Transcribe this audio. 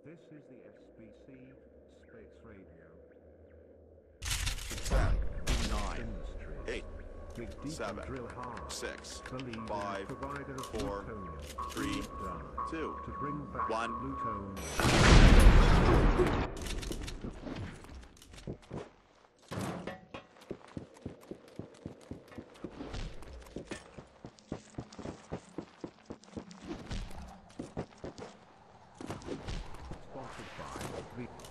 This is the SBC Space Radio. 10, 9, Industry. 8, Dig deep 7, and drill hard. 6, Believe in 5, the provider of 4, plutonium. 3, Done. 2, To bring back 1. plutonium. Sponsored by the